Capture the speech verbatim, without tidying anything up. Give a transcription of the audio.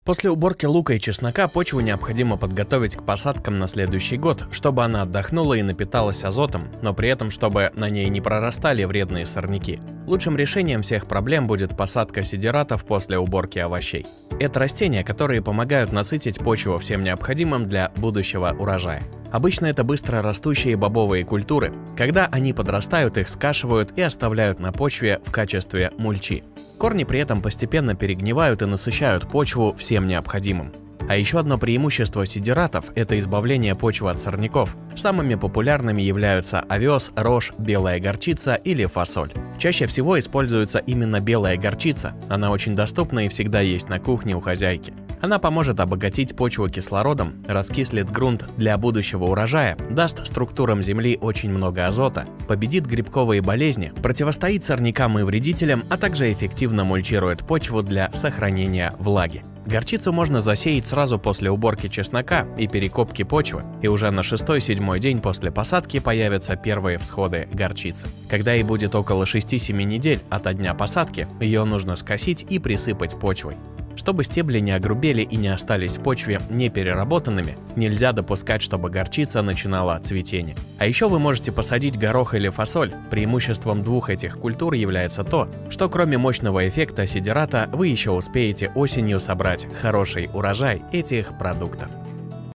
После уборки лука и чеснока почву необходимо подготовить к посадкам на следующий год, чтобы она отдохнула и напиталась азотом, но при этом чтобы на ней не прорастали вредные сорняки. Лучшим решением всех проблем будет посадка сидератов после уборки овощей. Это растения, которые помогают насытить почву всем необходимым для будущего урожая. Обычно это быстро растущие бобовые культуры. Когда они подрастают, их скашивают и оставляют на почве в качестве мульчи. Корни при этом постепенно перегнивают и насыщают почву всем необходимым. А еще одно преимущество сидератов – это избавление почвы от сорняков. Самыми популярными являются овес, рожь, белая горчица или фасоль. Чаще всего используется именно белая горчица. Она очень доступна и всегда есть на кухне у хозяйки. Она поможет обогатить почву кислородом, раскислит грунт для будущего урожая, даст структурам земли очень много азота, победит грибковые болезни, противостоит сорнякам и вредителям, а также эффективно мульчирует почву для сохранения влаги. Горчицу можно засеять сразу после уборки чеснока и перекопки почвы, и уже на шестой-седьмой день после посадки появятся первые всходы горчицы. Когда ей будет около шести-семи недель ото дня посадки, ее нужно скосить и присыпать почвой. Чтобы стебли не огрубели и не остались в почве непереработанными, нельзя допускать, чтобы горчица начинала цветение. А еще вы можете посадить горох или фасоль. Преимуществом двух этих культур является то, что кроме мощного эффекта сидерата вы еще успеете осенью собрать хороший урожай этих продуктов.